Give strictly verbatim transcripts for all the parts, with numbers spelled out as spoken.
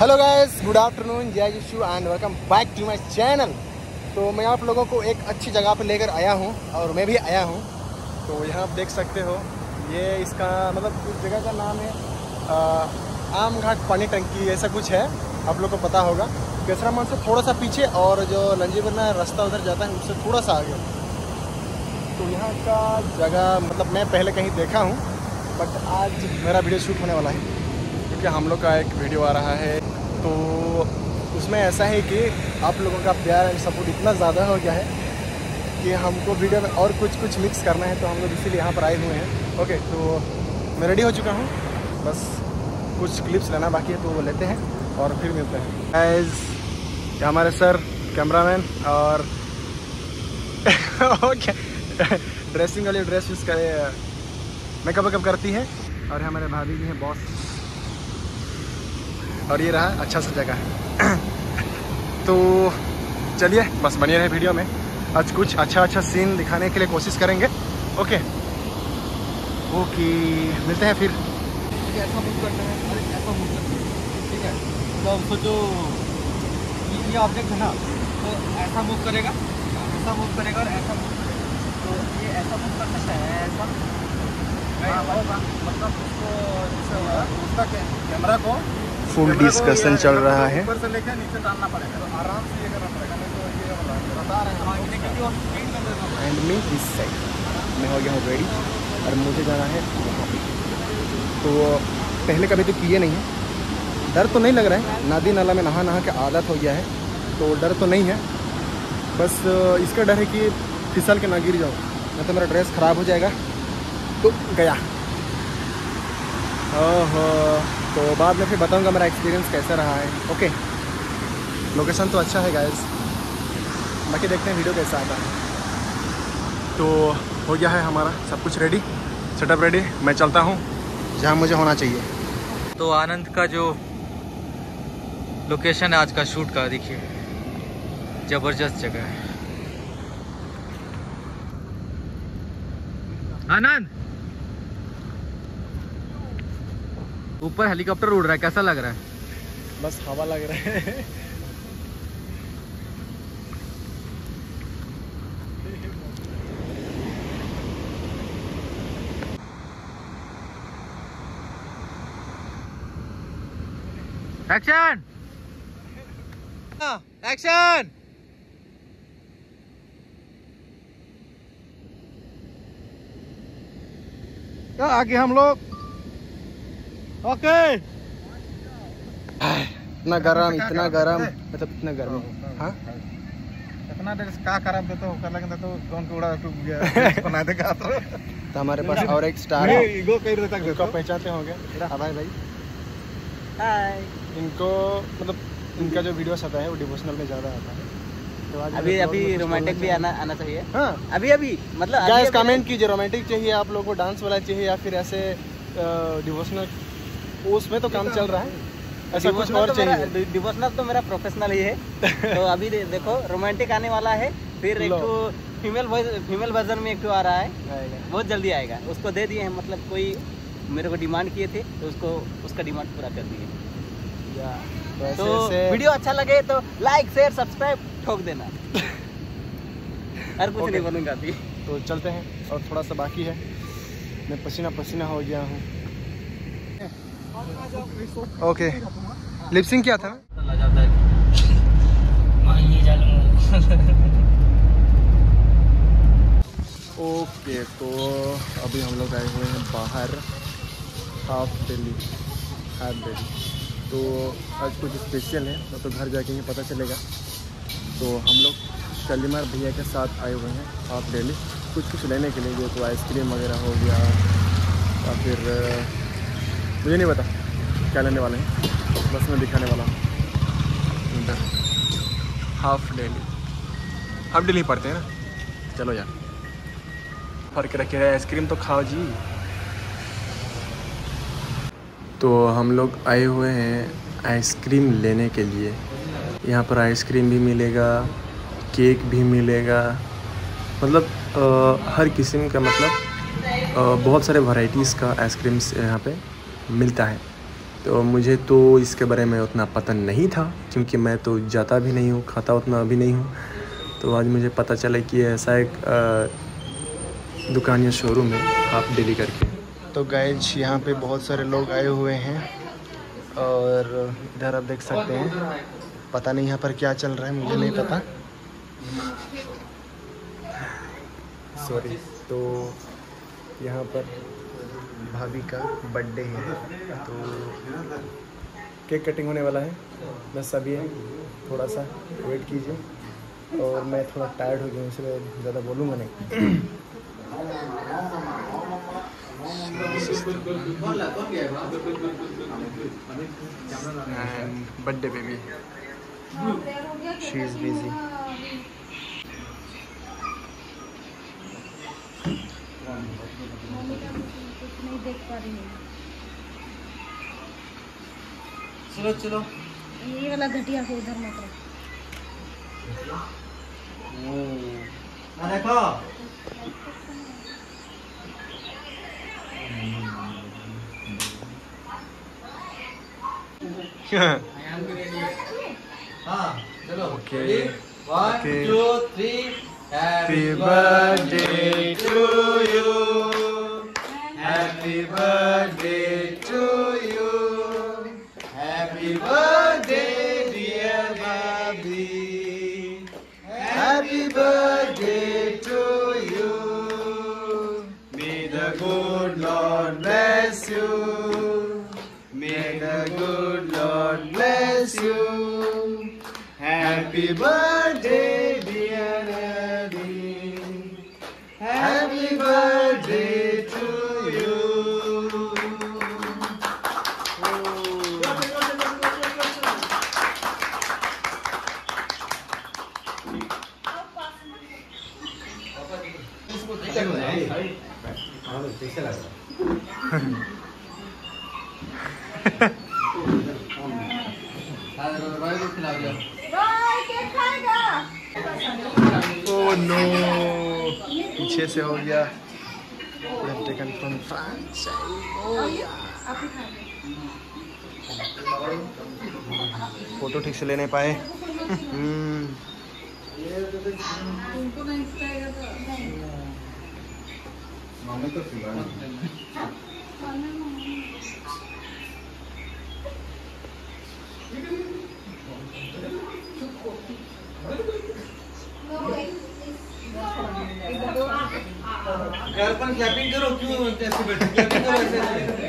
Hello guys, good afternoon, जय यीशु and welcome back to my channel. तो मैं आप लोगों को एक अच्छी जगह पर लेकर आया हूं और मैं भी आया हूं। तो यहाँ आप देख सकते हो, ये इसका मतलब इस जगह का नाम है आम घाट पानी टंकी, ऐसा कुछ है, आप लोग को पता होगा। केसरा मंच से थोड़ा सा पीछे और जो लंजीबरना रास्ता उधर जाता है उससे थोड़ा सा आगे। तो यहाँ का जगह मतलब मैं पहले कहीं देखा हूँ, बट आज मेरा वीडियो शूट होने वाला है क्योंकि हम लोग का एक वीडियो आ रहा है। तो उसमें ऐसा है कि आप लोगों का प्यार एंड सपोर्ट इतना ज़्यादा हो गया है कि हमको वीडियो में और कुछ कुछ मिक्स करना है, तो हम लोग इसीलिए यहाँ पर आए हुए हैं। ओके, तो मैं रेडी हो चुका हूँ, बस कुछ क्लिप्स लेना बाकी है तो वो लेते हैं और फिर मिलते हैं। गाइस, हमारे सर कैमरामैन और ओके ड्रेसिंग वाली ड्रेस यूज़ करे, मेकअप वेकअप करती है, और हमारे भाभी जी हैं बॉस। और ये रहा अच्छा सा जगह है। तो चलिए बस बने रहे वीडियो में, आज कुछ अच्छा अच्छा सीन दिखाने के लिए कोशिश करेंगे। ओके ओके मिलते हैं फिर। ऐसा मूव करना है, अरे ऐसा मूव करना है, ठीक है। तो सोचो ये ऑब्जेक्ट है ना, तो ऐसा मूव करेगा, ऐसा मूव करेगा और ऐसा मूव करेगा। तो ये ऐसा मूव कर सकता है, ऐसा मतलब उसको उसका कैमरा को फुल डिस्कशन चल रहा है। ऊपर से लेकर नीचे डालना पड़ेगा, तो आराम से ये करना पड़ेगा, नहीं तो ये बता रहे हैं। एंड मी दिस साइड मैं हो गया हूँ रेडी और मुझे जाना है वहाँ पे। तो पहले कभी तो किए नहीं है, डर तो नहीं लग रहा है, नदी नाला में नहा नहा के आदत हो गया है, तो डर तो नहीं है। बस इसका डर है कि फिसल के ना गिर जाओ, नहीं तो मेरा ड्रेस ख़राब हो जाएगा। तो गया ओहो, तो बाद में फिर बताऊंगा मेरा एक्सपीरियंस कैसा रहा है। ओके, लोकेशन तो अच्छा है गाइस, बाकी देखते हैं वीडियो कैसा आता है। तो हो गया है हमारा सब कुछ रेडी, सेटअप रेडी, मैं चलता हूँ जहाँ मुझे होना चाहिए। तो आनंद का जो लोकेशन है आज का शूट का, देखिए जबरदस्त जगह है। आनंद ऊपर हेलीकॉप्टर उड़ रहा है, कैसा लग रहा है? बस हवा लग रहा है। Action action. तो आगे हम लोग ओके। इतना गरम इतना गरम मतलब इतना गर्मी। हाँ इतना देर का खराब देते हो कर लगता तो ड्रोन को उड़ा टूट गया बना देगा। तो तो हमारे पास और एक स्टार है, ईगो कई देर तक इनको पहचानते होंगे। हाय भाई, हाय। इनको मतलब इनका जो वीडियोस आता है वो डिवोशनल में ज़्यादा आता है। तो आज अभी अभी रोमांटिक भी आना आना चाहिए। हाँ अभी अभी मतलब गाइस कमेंट कीजिए, रोमांटिक चाहिए आप लोगों को, डांस वाला चाहिए, या फिर ऐसे डिवोशनल, उसमें तो काम चल रहा है, ऐसा कुछ और चाहिए। डिवोशनल तो मेरा प्रोफेशनल ही है। तो अभी दे, देखो रोमांटिक आने वाला है, फिर एक तो फीमेल फीमेल वर्जन में एक तो आ रहा है, बहुत जल्दी आएगा। उसको दे दिए हैं, मतलब कोई मेरे को डिमांड किए थे तो उसको उसका डिमांड पूरा कर दिए। तो, तो वीडियो अच्छा लगे तो लाइक शेयर सब्सक्राइब ठोक देना। और कुछ नहीं बनूंगा अभी। तो चलते हैं, और थोड़ा सा बाकी है, मैं पसीना पसीना हो गया हूँ। ओके, लिपसिंग क्या था? ओके, तो अभी हम लोग आए हुए हैं बाहर, हाफ दिल्ली हाफ दिल्ली। तो आज कुछ स्पेशल है, तो, तो घर जाके ही पता चलेगा। तो हम लोग शालीमार भैया के साथ आए हुए हैं हाफ दिल्ली, कुछ कुछ लेने के लिए, जो तो आइसक्रीम वगैरह हो गया, या फिर मुझे नहीं पता क्या लेने वाले हैं, बस मैं दिखाने वाला हूँ। हाफ दिल्ली हाफ दिल्ली पढ़ते हैं ना, चलो यार फर्क रखे है, आइसक्रीम तो खाओ जी। तो हम लोग आए हुए हैं आइसक्रीम लेने के लिए। यहाँ पर आइसक्रीम भी मिलेगा, केक भी मिलेगा, मतलब आ, हर किस्म का, मतलब आ, बहुत सारे वैरायटीज़ का आइसक्रीम्स यहाँ पे मिलता है। तो मुझे तो इसके बारे में उतना पता नहीं था, क्योंकि मैं तो जाता भी नहीं हूँ, खाता उतना भी नहीं हूँ। तो आज मुझे पता चला कि ऐसा एक दुकान या शोरूम है हाफ डेली करके। तो गाइज यहाँ पे बहुत सारे लोग आए हुए हैं और इधर आप देख सकते हैं, पता नहीं यहाँ पर क्या चल रहा है, मुझे नहीं पता, सॉरी। तो यहाँ पर भाभी का बर्थडे है, तो केक कटिंग होने वाला है, बस अभी है, थोड़ा सा वेट कीजिए। और मैं थोड़ा टायर्ड हो गया हूँ, इसलिए ज़्यादा बोलूँगा नहीं। Birthday baby, she is busy. नहीं देख पा रही हूँ। चलो चलो, ये वाला घटिया को इधर मत रख। देखो हाँ चलो, okay one two three. Happy birthday to you, happy birthday to you, happy birthday dear Bobby, happy birthday to you, may the good Lord bless you, may the good Lord bless you, happy birthday dear Abby, happy birthday to you. Oh no, पीछे से हो गया। Taken from France. Photo ठीक से ले नहीं पाए। यार अपन क्लैपिंग करो, क्यों ऐसे बैठे? क्लैपिंग करो ऐसे ऐसे।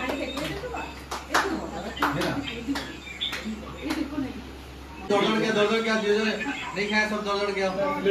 दौड़ दौड़ के दौड़ दौड़ के जो जो नहीं खाया सब दौड़ दौड़ के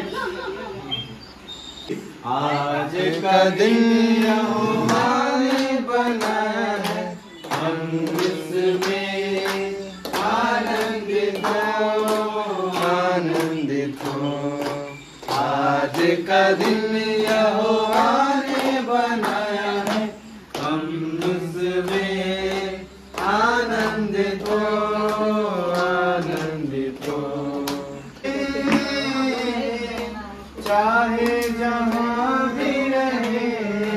आज का दिन हमारे बना है, हम इसमें आनंदित हो, आनंदित हो। आज का दिन यहोवाने बनाया है, हम उसमें आनंदित हो, आनंदित हो। चाहे जहाँ भी रहे,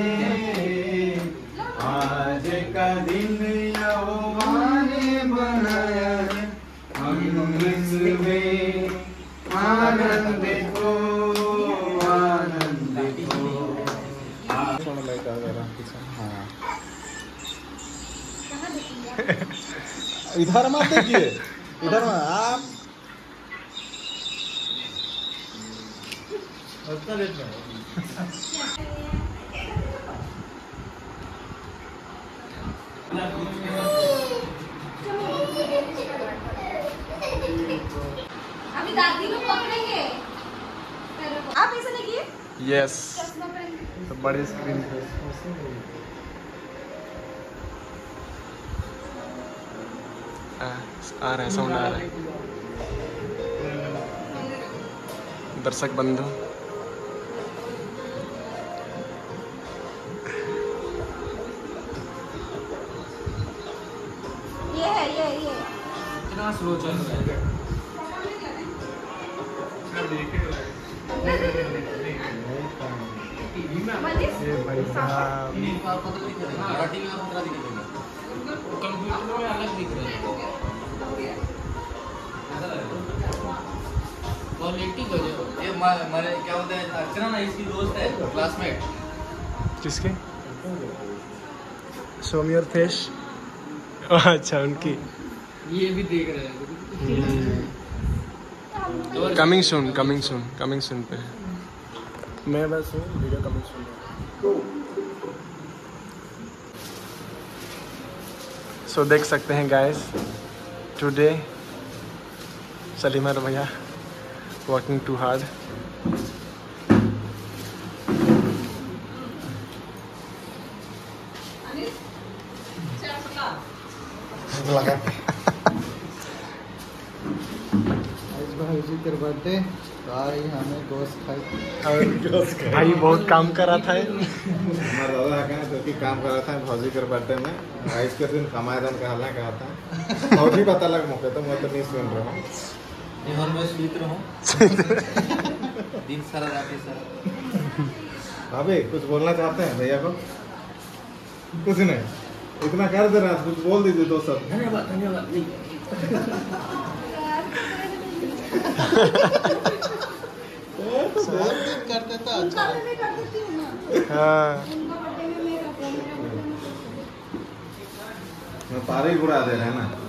आज का दिन यहोवाने बनाया है, हम इसमें आनंदित हो, आनंदित हो। इधर मत देखिए, इधर मत आप। अभी दादी लोग पकड़ेंगे। आप ऐसे नहीं किए? यस, तो बड़े स्क्रीन पे आ, आ रहा है, साउंड आ रहा है। दर्शक बंधु, ये है, ये ये इतना स्लो चल रहा है। ये भाई साहब मराठी में दूसरा दिखेगा, कंप्यूटर में अलग दिख रहा है। क्वालिटी का जो ये हमारे क्या बोलते हैं, अर्चना ना इसकी दोस्त है, क्लासमेट। किसके? Show me your face. अच्छा उनकी। ये भी देख रहे हैं। Coming soon, coming soon, coming soon पे मैं बस हूँ, वीडियो कमिंग सून। सो देख सकते हैं guys, today Salima Ramaiya working too hard. Birthday भाई हमें गोश्त खाई भाई बहुत काम कर रहा था। हमारा दादा कहा तो कि काम कर रहा था भौजी के बर्थडे में बाईस के दिन कमाए दिन कहला कहा था भौजी पता लग मौके तो मैं तो नहीं सुन रहा हूँ। और मैं स्वीत रहूँ दिन सारा रात सर। भाभी कुछ बोलना चाहते हैं भैया को? कुछ नहीं, इतना कर दे रहा, कुछ बोल दीजिए दो शब्द। धन्यवाद धन्यवाद। करते तो अच्छा। हाँ मैं पारी बुरा दे रहे हैं ना।